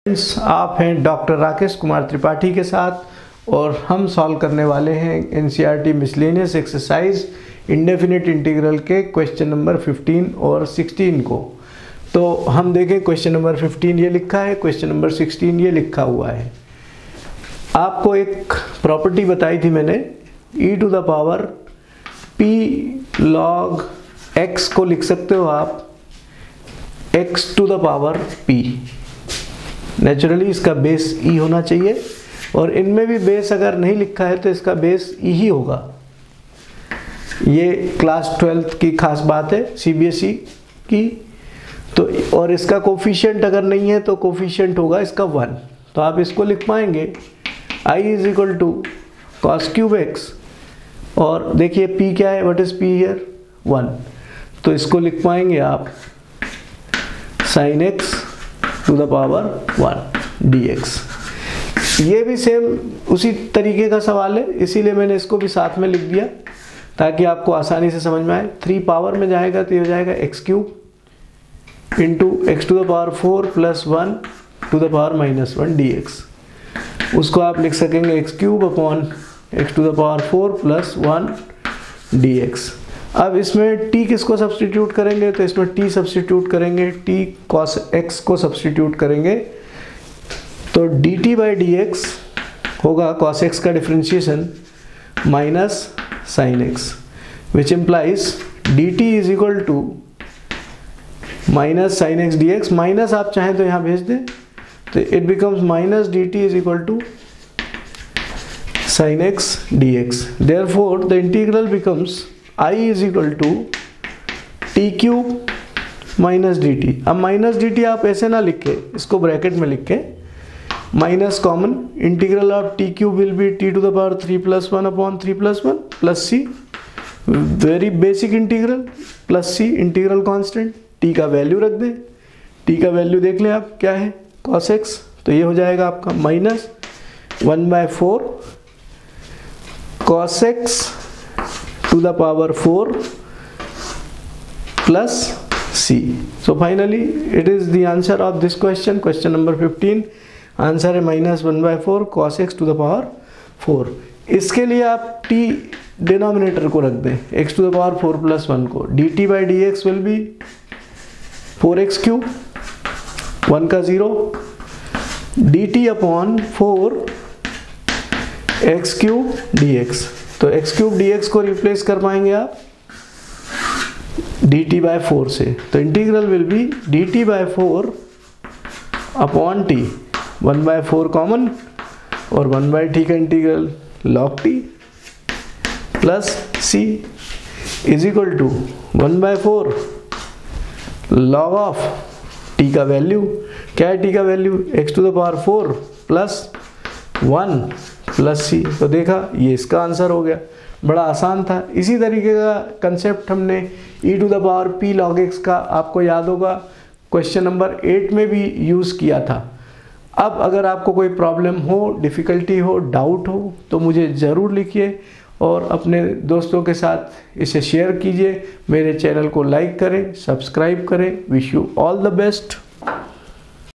आप हैं डॉक्टर राकेश कुमार त्रिपाठी के साथ और हम सॉल्व करने वाले हैं NCERT miscellaneous exercise indefinite integral के क्वेश्चन नंबर 15 और 16 को। तो हम देखें क्वेश्चन नंबर 15 ये लिखा है, क्वेश्चन नंबर 16 ये लिखा हुआ है। आपको एक प्रॉपर्टी बताई थी मैंने, e to the power p log x को लिख सकते हो आप x to the power p। Naturally इसका बेस e होना चाहिए और इनमें भी बेस अगर नहीं लिखा है तो इसका बेस e ही होगा। ये क्लास 12th की खास बात है सीबीएसई की। तो और इसका कोफिशिएंट अगर नहीं है तो कोफिशिएंट होगा इसका 1। तो आप इसको लिख पाएंगे i is equal to cos cube x और देखिए p क्या है, व्हाट इज p हियर 1। तो इसको लिख पाएंगे आप sine x to the power 1 dx। ये भी सेम उसी तरीके का सवाल है, इसीलिए मैंने इसको भी साथ में लिख दिया ताकि आपको आसानी से समझ में आए। 3 पावर में जाएगा तो ये हो जाएगा x cube into x to the power 4 plus 1 to the power -1 dx। उसको आप लिख सकेंगे x cube upon x to the power 4 plus 1 dx। अब इसमें t किसको सब्स्टिट्यूट करेंगे, तो इसमें t सब्स्टिट्यूट करेंगे, t cos x को सब्स्टिट्यूट करेंगे तो dt बाई dx होगा cos x का differentiation minus sine x, which implies dt is equal to minus sine x dx। Minus आप चाहें तो यहाँ भेज दें तो it becomes minus dt is equal to sine x dx। Therefore the integral becomes i is equal to T cube minus D T. अब minus D T आप ऐसे ना लिखे, इसको ब्रैकेट में लिख के minus common, integral of T cube will be T to the power 3 plus 1 upon 3 plus 1 plus C, very basic integral, plus C integral constant, T का वैल्यू रख दें। टी का वैल्यू देख लें आप क्या है, कॉस एक्स। तो ये हो जाएगा आपका minus 1/4 cos x to the power 4 plus c. So finally it is the answer of this question, question number 15। Answer है -1/4 cos x to the power 4। इसके लिए आप t डिनोमिनेटर को रख दें, x to the power 4 plus 1 को, dt by dx will be 4x cube, 1 का 0, dt upon 4 x cube dx। तो x क्यूब dx को रिप्लेस कर पाएंगे आप dt बाय 4 से। तो integral will be dt by 4 upon t, 1/4 common और 1/t का integral log t plus c is equal to 1/4 log of t का वैल्यू, क्या है t का value, x to the power 4 plus 1 plus C. तो देखा ये इसका आंसर हो गया, बड़ा आसान था। इसी तरीके का कंसेप्ट हमने e to the power p log x का, आपको याद होगा, क्वेश्चन नंबर 8 में भी यूज़ किया था। अब अगर आपको कोई प्रॉब्लम हो, डिफ़िकल्टी हो, डाउट हो तो मुझे ज़रूर लिखिए और अपने दोस्तों के साथ इसे शेयर कीजिए। मेरे चैनल को लाइक करें, सब्सक्राइब करें। Wish you all the best.